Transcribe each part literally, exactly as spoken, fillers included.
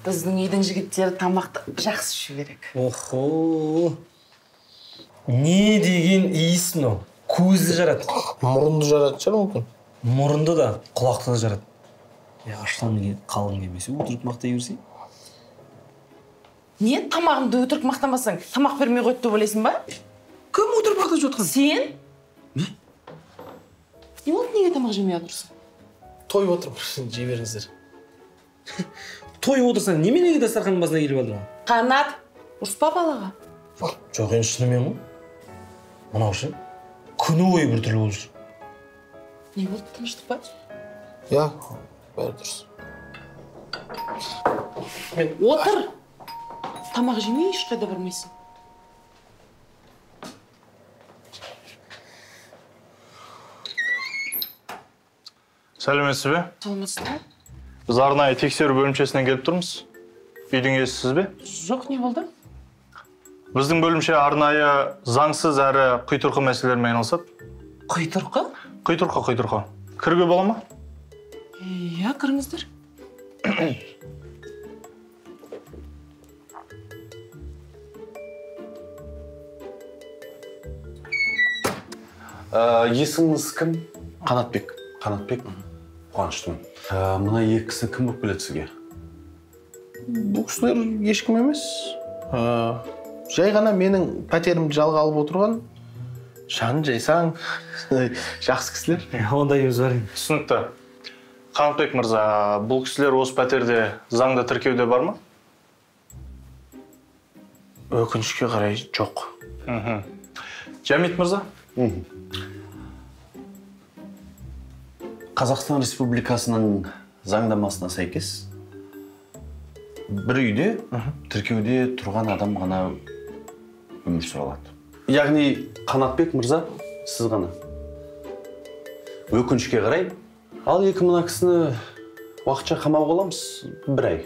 Біздің үйдің жігіттері тамақты жақсы ішу керек. Охо. Не деген иіс мынау? Көзді жарады. Мұрынды жарады шығар мүмкін. Мұрынды да, құлақты да жарады. Я аштан қалың емесі, өтірік мақтай берсей. Не тамағымды өтірік мақтамасаң, тамақ бермей қойды деп ойлайсың ба? Кім өтірік мақтай жатқан? Сен? Не? Не болды, неге тамақ жемей отырсың? Тойып отырмын, жей беріңіздер. Тойып отырсаң, неменеге дастарханның басына келіп алдың? Қанат, ұрыспа балаға. Жоқ, енді шынымен ғой. Мынау ше, күні бойы біртүрлі болып жүр. Не болды, тыныштық па? Я, бәрі дұрыс. Отыр! Тамақ жемей ешқайда бармайсың. Сәлеметсіз бе? Саламатсыз ба? Біз арнайы тексеру бөлімшесінен келіп тұрмыз. Үйдің иесісіз бе? Жоқ, не болды? Біздің бөлімше арнайы заңсыз әрі құйтырқы мәселелермен айналысады. Құйтырқы? Құйтырқы, құйтырқы. Кіруге бола ма? Иә, кіріңіздер. Есіңіз кім? Қанатбек. Қанатбек? Қуаныштымын. Мына екі кісі кім болып келеді сізге? Бұл кісілер ешкім емес. Жай ғана менің пәтерімді жалға алып отырған жан жайсаң жақсы кісілер. Ондай өз бар. Түсінікті. Қанатбек мырза, бұл кісілер осы пәтерде заңды тіркеуде бар ма? Өкінішке қарай жоқ. Жәмит мырза? Қазақстан Республикасының заңнамасына сәйкес бір үйде тіркеуде тұрған адам ғана өмір сүре алады. Яғни Қанатбек мырза, сіз ғана. Өкінішке қарай, ал екі мына кісіні уақытша қамауға аламыз бір ай.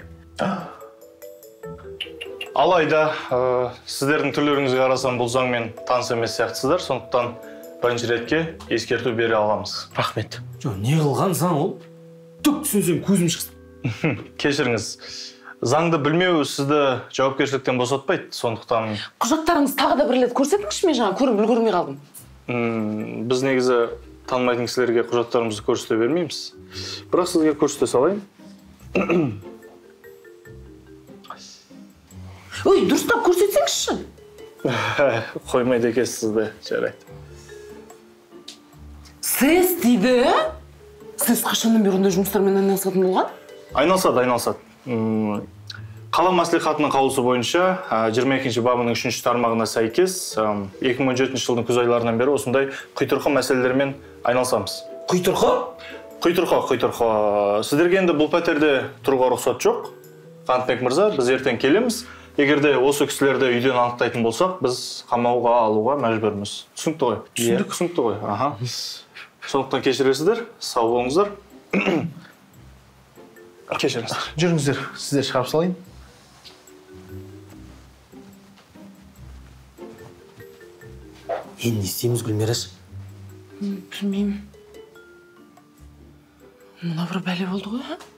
Алайда, сіздердің түрлеріңізге қарасам бұл заңмен таныс емес сияқтысыздар, сондықтан бірінші ретке ескерту бере аламыз. Рахмет. Жоқ, не қылған заң ол? Түк түсінсем көзім шықсын. Кешіріңіз, заңды білмеу сізді жауапкершіліктен босатпайды, сондықтан... Құжаттарыңыз тағы да бір рет көрсетіңізші, мен жаңа көріп үлгермей қалдым. Біз негізі танымайтын кісілерге құжаттарымызды көрсете бермейміз. Бірақ сізге көрсете салайын. Ой, дұрыстап көрсетсеңізші. Қоймайды екенсіз сізді, жарайды. Сіз дейді? Сіз қашаннан бері ондай жұмыстармен айналысатын болған? Айналысады, айналысады. Қала мәслихатының қаулысы бойынша жиырма екінші бабының үшінші тармағына сәйкес екі мың он жетінші жылдың күз айларынан бері осындай құйтырқы мәселелермен айналысамыз. Құйтырқы? Құйтырқы, құйтырқы. Сіздерге енді бұл пәтерде тұруға рұқсат жоқ. Қанатбек мырза, біз ертең келеміз. Егерде осы кісілерді үйден анықтайтын болсақ, біз қамауға алуға мәжбүрміз. Түсінікті ғой? Түсіндік. Түсінікті ғой? Аха. Сондықтан кешіресіздер, сау болыңыздар. Кешіріңіздер. Жүріңіздер, сіздер шығарып салайын. Енді не істейміз, Гүлмираш? Білмеймін. Мына бір бәле болды ғой,